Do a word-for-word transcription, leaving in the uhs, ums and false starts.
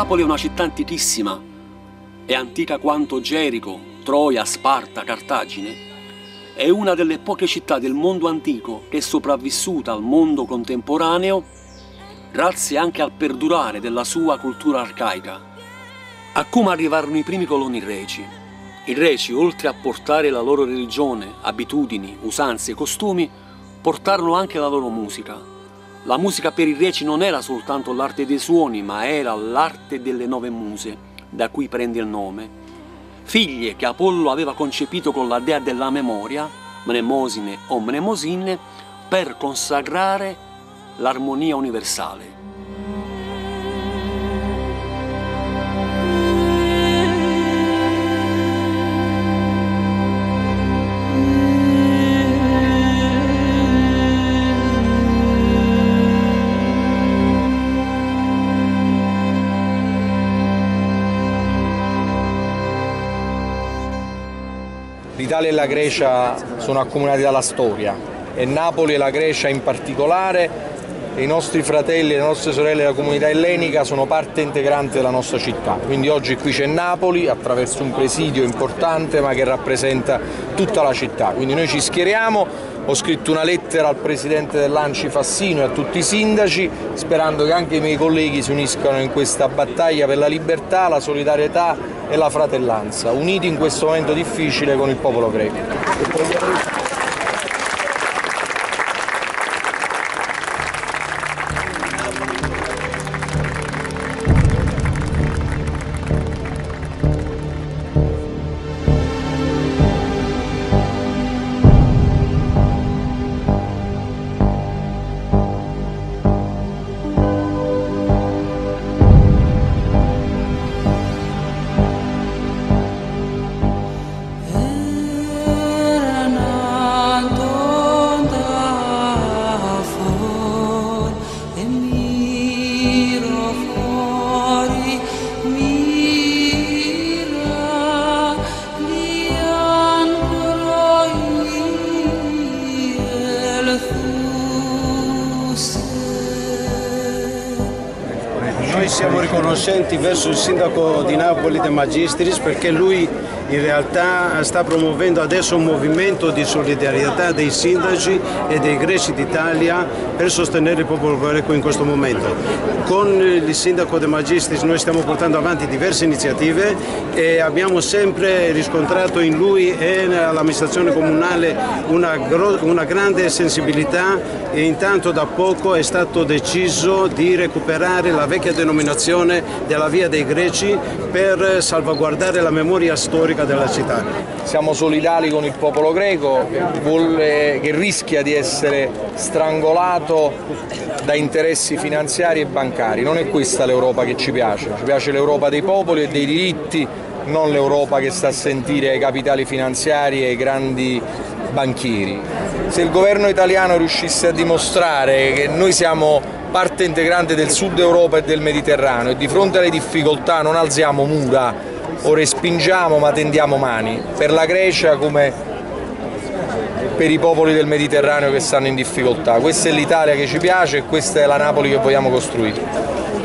Napoli è una città antichissima, è antica quanto Gerico, Troia, Sparta, Cartagine. È una delle poche città del mondo antico che è sopravvissuta al mondo contemporaneo grazie anche al perdurare della sua cultura arcaica. A Cuma arrivarono i primi coloni reci. I reci, oltre a portare la loro religione, abitudini, usanze e costumi, portarono anche la loro musica. La musica per i reci non era soltanto l'arte dei suoni, ma era l'arte delle nove muse, da cui prende il nome. Figlie che Apollo aveva concepito con la dea della memoria, Mnemosine o Mnemosinne, per consacrare l'armonia universale. L'Italia e la Grecia sono accomunati dalla storia e Napoli e la Grecia in particolare e i nostri fratelli e le nostre sorelle della comunità ellenica sono parte integrante della nostra città. Quindi oggi qui c'è Napoli attraverso un presidio importante ma che rappresenta tutta la città. Quindi noi ci schieriamo, ho scritto una lettera al presidente dell'Anci Fassino e a tutti i sindaci sperando che anche i miei colleghi si uniscano in questa battaglia per la libertà, la solidarietà e la fratellanza, uniti in questo momento difficile con il popolo greco. Noi siamo riconoscenti verso il sindaco di Napoli De Magistris perché lui in realtà sta promuovendo adesso un movimento di solidarietà dei sindaci e dei greci d'Italia per sostenere il popolo greco in questo momento. Con il sindaco De Magistris noi stiamo portando avanti diverse iniziative e abbiamo sempre riscontrato in lui e nell'amministrazione comunale una, una grande sensibilità e intanto da poco è stato deciso di recuperare la vecchia denominazione della Via dei Greci per salvaguardare la memoria storica della città. Siamo solidali con il popolo greco che, vuole, che rischia di essere strangolato da interessi finanziari e bancari. Non è questa l'Europa che ci piace, ci piace l'Europa dei popoli e dei diritti, non l'Europa che sta a sentire ai capitali finanziari e ai grandi banchieri. Se il governo italiano riuscisse a dimostrare che noi siamo parte integrante del Sud Europa e del Mediterraneo e di fronte alle difficoltà non alziamo mura o respingiamo ma tendiamo mani, per la Grecia come per i popoli del Mediterraneo che stanno in difficoltà. Questa è l'Italia che ci piace e questa è la Napoli che vogliamo costruire.